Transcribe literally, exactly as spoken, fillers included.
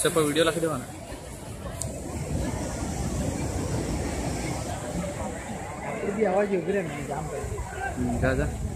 WhatsApp पर video लख देवाना आवाज उभरे ना जाम कर जा जा